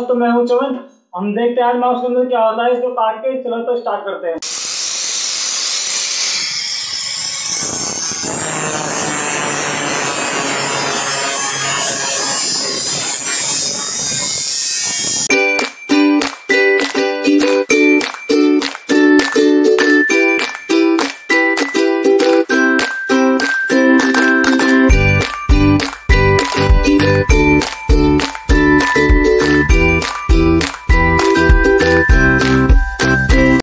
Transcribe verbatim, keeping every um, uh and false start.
दोस्तों मैं हूं चमन। हम देखते हैं आज माउस के अंदर क्या होता है। इसको काट के चलो तो स्टार्ट करते हैं।